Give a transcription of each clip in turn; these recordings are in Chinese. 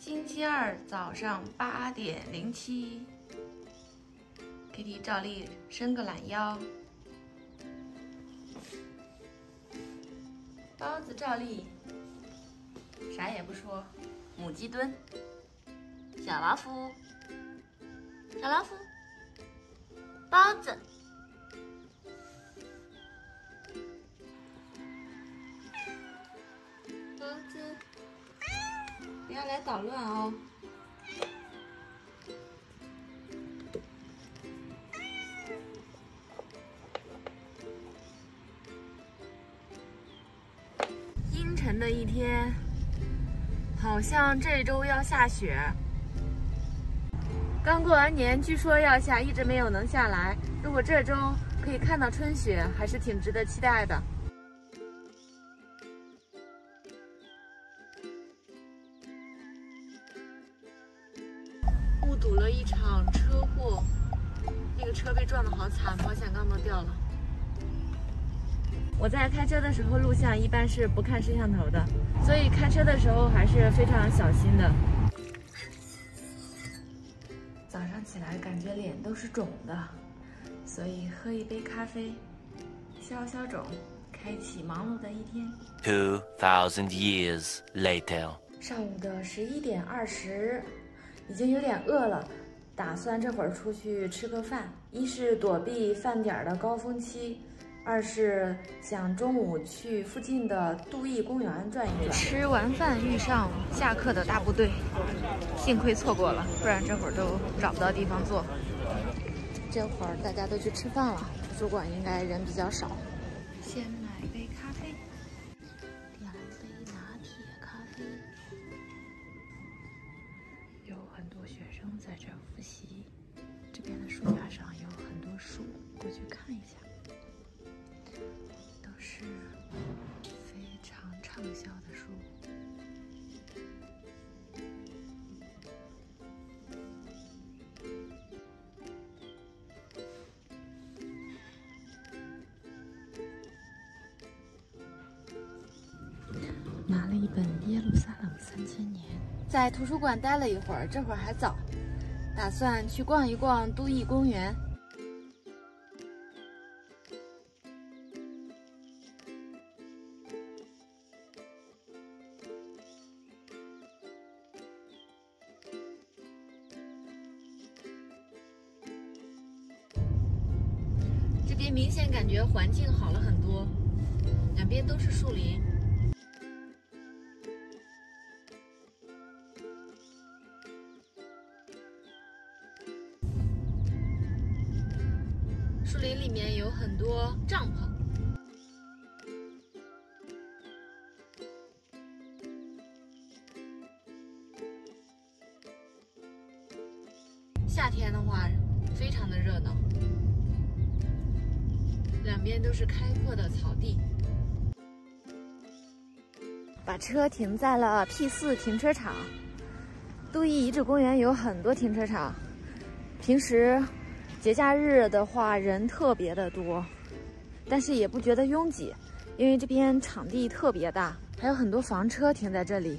星期二早上8点07 ，Kitty 照例伸个懒腰，包子照例啥也不说，母鸡蹲，小老虎，小老虎，包子。 包子，不要来捣乱哦！阴沉的一天，好像这周要下雪。刚过完年，据说要下，一直没有能下来。如果这周可以看到春雪，还是挺值得期待的。 目睹了一场车祸，那个车被撞得好惨，保险杠都掉了。我在开车的时候录像一般是不看摄像头的，所以开车的时候还是非常小心的。早上起来感觉脸都是肿的，所以喝一杯咖啡，消消肿，开启忙碌的一天。 2000 years later， 上午的11点20。 已经有点饿了，打算这会儿出去吃个饭。一是躲避饭点的高峰期，二是想中午去附近的杜邑公园转一转。吃完饭遇上下课的大部队，幸亏错过了，不然这会儿都找不到地方坐。这会儿大家都去吃饭了，图书馆应该人比较少。先买杯咖啡，点了一杯拿铁咖啡。 有很多学生在这儿复习，这边的书架上有很多书，过去看一下，都是非常畅销的书。拿了一本《耶路撒冷3000年》。 在图书馆待了一会儿，这会儿还早，打算去逛一逛杜邑公园。这边明显感觉环境好了很多，两边都是树林。 树林里面有很多帐篷，夏天的话非常的热闹，两边都是开阔的草地。把车停在了 P4停车场。杜邑遗址公园有很多停车场，平时 节假日的话，人特别的多，但是也不觉得拥挤，因为这边场地特别大，还有很多房车停在这里。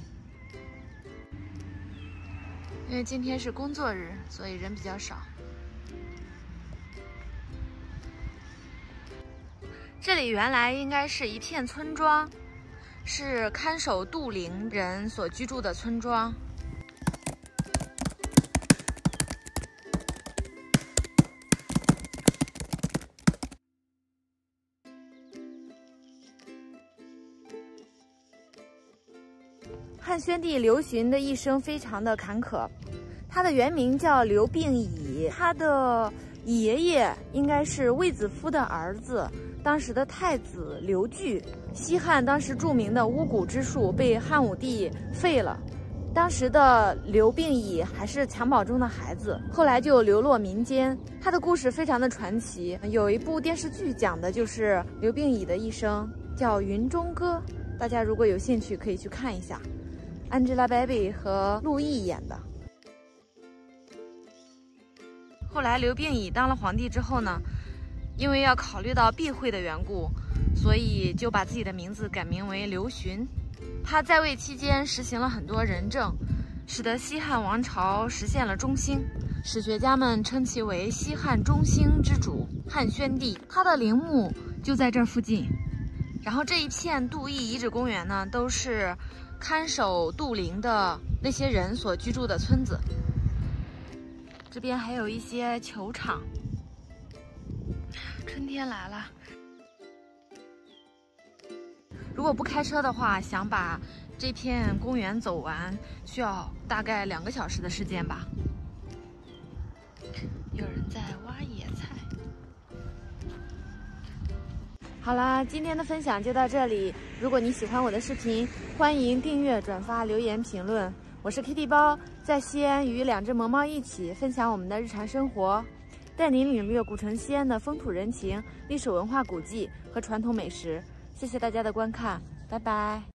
因为今天是工作日，所以人比较少。这里原来应该是一片村庄，是看守杜陵人所居住的村庄。 汉宣帝刘询的一生非常的坎坷，他的原名叫刘病已，他的爷爷应该是卫子夫的儿子，当时的太子刘据。西汉当时著名的巫蛊之术被汉武帝废了，当时的刘病已还是襁褓中的孩子，后来就流落民间。他的故事非常的传奇，有一部电视剧讲的就是刘病已的一生，叫《云中歌》，大家如果有兴趣可以去看一下。 Angelababy 和陆毅演的。后来刘病已当了皇帝之后呢，因为要考虑到避讳的缘故，所以就把自己的名字改名为刘询。他在位期间实行了很多仁政， 使得西汉王朝实现了中兴。史学家们称其为西汉中兴之主汉宣帝，他的陵墓就在这儿附近。然后这一片杜邑遗址公园呢，都是看守杜陵的那些人所居住的村子。这边还有一些球场。春天来了，如果不开车的话，想把这片公园走完，需要大概2个小时的时间吧。有人在挖野菜。好啦，今天的分享就到这里。如果你喜欢我的视频，欢迎订阅、转发、留言、评论。我是 Kitty 包，在西安与2只萌猫一起分享我们的日常生活，带您领略古城西安的风土人情、历史文化古迹和传统美食。谢谢大家的观看，拜拜。